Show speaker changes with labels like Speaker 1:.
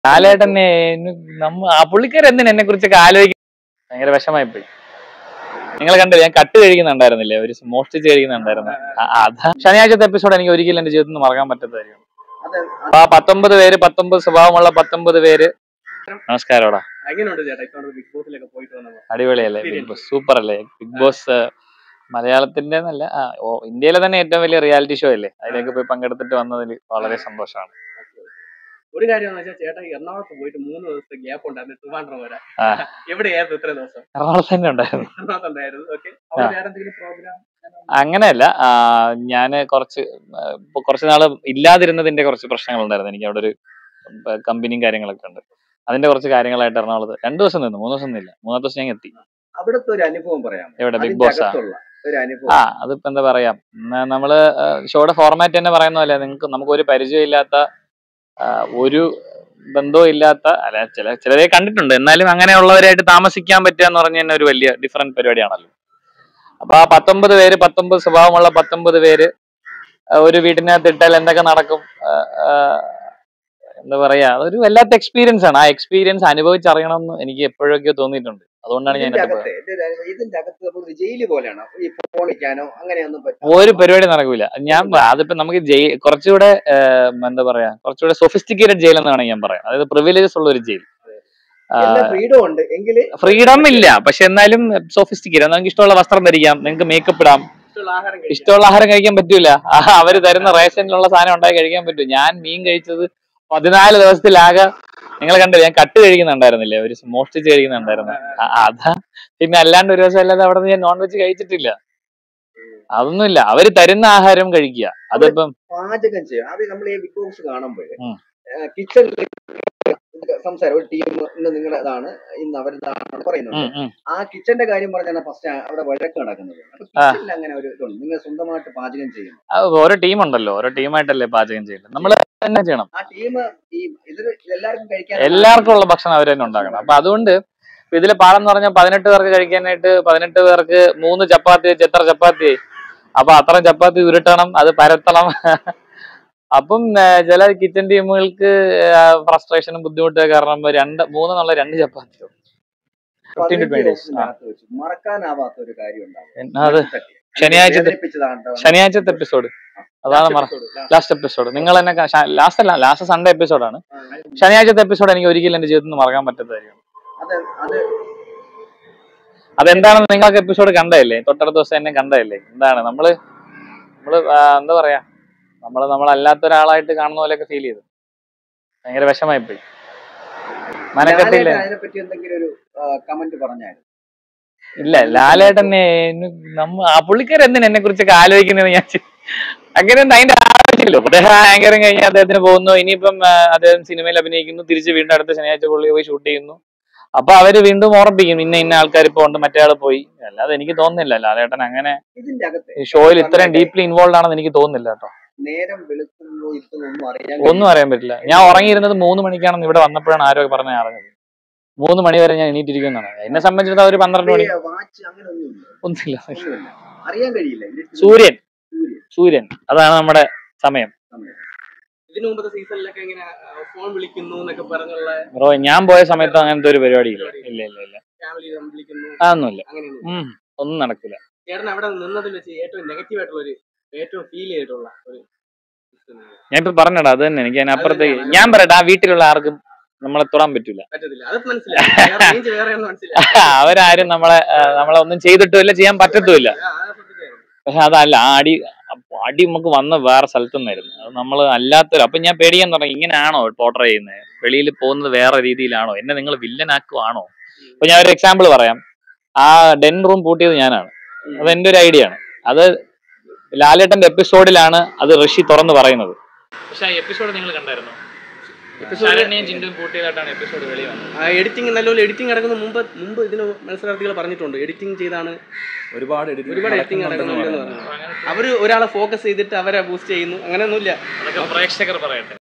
Speaker 1: ലാലേട്ടനെ ആ പുള്ളിക്കാരൻ എന്തിനാ എന്നെ കുറിച്ചൊക്കെ ആലോചിക്കാൻ ഭയങ്കര വിഷമായി പോയി. നിങ്ങൾ കണ്ടില്ല, ഞാൻ കട്ട് കഴിക്കുന്നുണ്ടായിരുന്നില്ലേ, ഒരു മോഷ്ടിച്ച് കഴിക്കുന്നുണ്ടായിരുന്നു. അതാ ശനിയാഴ്ചത്തെ എപ്പിസോഡ് എനിക്ക് ഒരിക്കലും എന്റെ ജീവിതത്തിൽ നിന്ന് മറക്കാൻ പറ്റത്തായിരിക്കും. ആ 19 പേര്, 19 സ്വഭാവമുള്ള 19 പേര്. നമസ്കാരോടാ. അടിപൊളിയല്ലേ ബിഗ് ബോസ്? സൂപ്പർ അല്ലേ ബിഗ് ബോസ്? മലയാളത്തിന്റെ എന്നല്ല, ഇന്ത്യയിലെ തന്നെ ഏറ്റവും വലിയ റിയാലിറ്റി ഷോ അല്ലേ. അതിലേക്ക് പോയി പങ്കെടുത്തിട്ട് വന്നതിൽ വളരെ സന്തോഷമാണ്.
Speaker 2: ഒരു കാര്യം ചേട്ടാ, എറണാകുളത്ത് പോയിട്ട് 3 ദിവസത്തെ ഗ്യാപ്പ് ഉണ്ടായിരുന്നു. ട്രിവാൻഡ്രം വരെ എവിടെയായിരുന്നു ഇത്ര ദിവസം?
Speaker 1: എറണാകുളത്ത് തന്നെ ഉണ്ടായിരുന്നു.
Speaker 2: പ്രോഗ്രാം
Speaker 1: അങ്ങനെയല്ല, ഞാന് കുറച്ച് നാള് ഇല്ലാതിരുന്നതിന്റെ കുറച്ച് പ്രശ്നങ്ങൾ ഉണ്ടായിരുന്നു. എനിക്ക് അവിടെ ഒരു കമ്പനിയും കാര്യങ്ങളൊക്കെ ഉണ്ട്. അതിന്റെ കുറച്ച് കാര്യങ്ങളായിട്ട് എറണാകുളത്ത് 2 ദിവസം നിന്നു, 3 ദിവസം നിന്നില്ല. 3ാമത്തെ ദിവസം ഞാൻ എത്തി.
Speaker 2: അവിടുത്തെ ഒരു അനുഭവം പറയാം.
Speaker 1: എവിടെ? Big boss? അതിപ്പോ എന്താ പറയാ, നമ്മള് ഷോയുടെ ഫോർമാറ്റ് തന്നെ പറയുന്ന പോലെ നമുക്ക് ഒരു പരിചയം ഇല്ലാത്ത, ഒരു ബന്ധവും ഇല്ലാത്ത, അല്ല ചിലരെ കണ്ടിട്ടുണ്ട്, എന്നാലും അങ്ങനെയുള്ളവരായിട്ട് താമസിക്കാൻ പറ്റുക എന്ന് പറഞ്ഞ തന്നെ ഒരു വലിയ ഡിഫറെന്റ് പരിപാടിയാണല്ലോ. അപ്പൊ ആ 19 പേര്, 19 സ്വഭാവമുള്ള 19 പേര് ഒരു വീട്ടിനകത്ത് ഇട്ടാൽ എന്തൊക്കെ നടക്കും, എന്താ പറയാ, അതൊരു വല്ലാത്ത എക്സ്പീരിയൻസ് ആണ്. ആ എക്സ്പീരിയൻസ് അനുഭവിച്ചറിയണം എന്ന് എനിക്ക് എപ്പോഴൊക്കെയോ തോന്നിയിട്ടുണ്ട്. അതുകൊണ്ടാണ് ഞാൻ ഒരു പരിപാടി നടക്കൂല. അതിപ്പോ നമുക്ക് കുറച്ചുകൂടെ എന്താ പറയാ, കുറച്ചുകൂടെ സൊഫിസ്റ്റിക്കേറ്റഡ് ജയിൽ എന്ന് വേണമെങ്കിൽ ഞാൻ പറയാം. അതായത് പ്രിവിലേജസ് ഉള്ള ഒരു ജയിൽ. ഫ്രീഡം ഇല്ല, പക്ഷെ എന്നാലും സൊഫിസ്റ്റിക്കേറ്റഡ്. നമുക്ക് ഇഷ്ടമുള്ള വസ്ത്രം ധരിക്കാം, നിങ്ങൾക്ക് മേക്കപ്പ് ഇടാം, ഇഷ്ടമുള്ള ആഹാരം കഴിക്കാൻ പറ്റൂല. അവര് തരുന്ന റേഷനിലുള്ള സാധനം ഉണ്ടാക്കി കഴിക്കാൻ പറ്റൂ. ഞാൻ മീൻ കഴിച്ചത് 14 ദിവസത്തിലാകെ, നിങ്ങൾ കണ്ടില്ല, ഞാൻ കട്ട് കഴിക്കുന്നുണ്ടായിരുന്നില്ലേ, ഒരു മോഷ്ടിച്ച് കഴിക്കുന്നുണ്ടായിരുന്നു. അതാ. പിന്നെ അല്ലാണ്ട് ഒരു ദിവസം അല്ലാതെ അവിടെ നിന്ന് ഞാൻ നോൺ വെജ് കഴിച്ചിട്ടില്ല. അതൊന്നുമില്ല, അവര് തരുന്ന ആഹാരം കഴിക്കുക. അതിപ്പം
Speaker 2: പാചകം ചെയ്യാം. അത് നമ്മൾ ഈ ബിഗ് ബോസ് കാണുമ്പോൾ കിച്ചണിൽ സംസാരം, ഒരു ടീം ഇന്ന് നിങ്ങളതാണ്, ഇന്ന് അവരിതാണ് പറയുന്നത്. ആ കിച്ചന്റെ കാര്യം പറഞ്ഞാൽ ഫസ്റ്റ് അവിടെ വഴക്ക് നടക്കുന്നത്. അങ്ങനെ ഒരു ഇതുണ്ട്, നിങ്ങൾ സ്വന്തമായിട്ട് പാചകം ചെയ്യണം.
Speaker 1: ഓരോ ടീമുണ്ടല്ലോ, ഓരോ ടീമായിട്ടല്ലേ പാചകം ചെയ്യുന്നത്. നമ്മൾ തന്നെ ചെയ്യണം.
Speaker 2: ആ ടീം എല്ലാവർക്കും കഴിക്കാൻ,
Speaker 1: എല്ലാവർക്കും ഉള്ള ഭക്ഷണം അവർ തന്നെ ഉണ്ടാക്കണം. അപ്പൊ അതുകൊണ്ട് ഇതില് പാടെന്ന് പറഞ്ഞാൽ 18 പേർക്ക് കഴിക്കാനായിട്ട് 18 പേർക്ക് 3 ചപ്പാത്തി വെച്ച് എത്ര ചപ്പാത്തി? അപ്പൊ അത്രയും ചപ്പാത്തി ഉരുട്ടണം, അത് പരത്തണം. അപ്പം ചില കിച്ചൺ ടീമുകൾക്ക് ഫ്രസ്ട്രേഷനും ബുദ്ധിമുട്ടൊക്കെ കാരണം 3 എന്നുള്ള 2 ചപ്പാത്തിയോ 15 to 20 days.
Speaker 2: മറക്കാനാവാത്ത ഒരു കാര്യം
Speaker 1: അത് ശനിയാഴ്ചത്തെ എപ്പിസോഡ്. അതാണ് ലാസ്റ്റ് എപ്പിസോഡ്. നിങ്ങൾ തന്നെ ലാസ്റ്റ് സൺഡേ എപ്പിസോഡാണ്. ശനിയാഴ്ചത്തെ എപ്പിസോഡ് എനിക്ക് ഒരിക്കലും എന്റെ ജീവിതത്തിൽ നിന്ന് മറക്കാൻ പറ്റത്തായിരിക്കും. അതെന്താണെന്ന് നിങ്ങൾക്ക് എപ്പിസോഡ് കണ്ടതല്ലേ, തൊട്ടടുത്ത ദിവസം എന്നെ കണ്ടതല്ലേ. എന്താണ് നമ്മള് എന്താ പറയാ, നമ്മളല്ലാത്ത ഒരാളായിട്ട് കാണുന്ന പോലെയൊക്കെ ഫീൽ ചെയ്തു. ഭയങ്കര വിഷമായി പോയി. മനക്കെട്ടില്ലേ? ഇല്ല, ലാലേട്ടനെ ആ പുള്ളിക്കാരൻ എന്തിനാ എന്നെ കുറിച്ചൊക്കെ ആലോചിക്കുന്നത്? ഞാൻ അങ്ങനെയൊന്നും അതിന്റെ ആവശ്യമില്ലല്ലോ. അദ്ദേഹം ആങ്കറിങ് കഴിഞ്ഞാൽ അദ്ദേഹത്തിന് പോകുന്നു. ഇനിയിപ്പം അദ്ദേഹം സിനിമയിൽ അഭിനയിക്കുന്നു, തിരിച്ച് വീണ്ടും അടുത്ത ശനിയാഴ്ച പുള്ളി പോയി ഷൂട്ട് ചെയ്യുന്നു. അപ്പൊ അവര് വീണ്ടും ഓർമ്മിപ്പിക്കും, ഇന്ന ആൾക്കാർ ഇപ്പൊ ഉണ്ട്, മറ്റേ ആള് പോയി. അല്ലാതെ എനിക്ക് തോന്നുന്നില്ല ലാലേട്ടൻ അങ്ങനെ ഷോയിൽ ഇത്രയും ഡീപ്ലി ഇൻവോൾവ് ആണെന്ന് എനിക്ക് തോന്നുന്നില്ല കേട്ടോ. ഒന്നും അറിയാൻ പറ്റില്ല. ഞാൻ ഉറങ്ങിയിരുന്നത് 3 മണിക്കാണെന്ന് ഇവിടെ വന്നപ്പോഴാണ് ആരോ പറഞ്ഞ അറിഞ്ഞത്. 3 മണി വരെ ഞാൻ എണീറ്റിരിക്കുന്നതാണ്. എന്നെ സംബന്ധിച്ചിടത്തോളം ഒരു 12 മണി ഒന്നുമില്ല. സൂര്യൻ അതാണ് നമ്മുടെ സമയം. ബ്രോ, ഞാൻ പോയ സമയത്ത് അങ്ങനത്തെ ഒരു പരിപാടി ഇല്ല. ഇല്ല അതൊന്നുമില്ല, ഒന്നും നടക്കില്ല. ഞാൻ ഇപ്പൊ പറഞ്ഞടാ, അത് തന്നെ. എനിക്ക് അതിനപ്പുറത്തേക്ക് ഞാൻ പറയട്ടെ, ആ വീട്ടിലുള്ള ആർക്കും നമ്മളെ തൊടാൻ പറ്റൂല. അവരാരും നമ്മളെ ഒന്നും ചെയ്തിട്ടുമില്ല, ചെയ്യാൻ പറ്റത്തുമില്ല. പക്ഷെ അതല്ല, ആ അടി നമുക്ക് വന്ന വേറെ സ്ഥലത്തു നിന്നായിരുന്നു. അത് നമ്മൾ അല്ലാത്തൊരു. അപ്പൊ ഞാൻ പേടിക്കാൻ തുടങ്ങി, ഇങ്ങനെയാണോ പോർട്രേ ചെയ്യുന്നത്? വെളിയിൽ പോകുന്നത് വേറെ രീതിയിലാണോ? എന്നെ നിങ്ങൾ വില്ലനാക്കുവാണോ? അപ്പൊ ഞാൻ ഒരു എക്സാമ്പിൾ പറയാം. ആ ഡെൻ റൂം പൂട്ടിയത് ഞാനാണ്. അത് എന്റെ ഒരു ഐഡിയ ആണ്. അത് ലാലേട്ടന്റെ എപ്പിസോഡിലാണ് അത് ഋഷി തുറന്ന് പറയുന്നത്. പക്ഷെ ആ എപ്പിസോഡ് നിങ്ങൾ കണ്ടായിരുന്നോ?
Speaker 2: എഡിറ്റിംഗ് നല്ലപോലെ എഡിറ്റിംഗ് നടക്കുന്ന മുമ്പ് ഇതിന് മത്സരാർത്ഥികൾ പറഞ്ഞിട്ടുണ്ട്. എഡിറ്റിംഗ് ചെയ്താണ് ഒരുപാട് എഡിറ്റിംഗ് നടക്കുന്നുണ്ടെന്ന് പറഞ്ഞു. അവര് ഒരാളെ ഫോക്കസ് ചെയ്തിട്ട് അവരെ ബൂസ്റ്റ് ചെയ്യുന്നു. അങ്ങനെയൊന്നുമില്ല.
Speaker 1: അതൊക്കെ പ്രേക്ഷകർ പറയട്ടെ.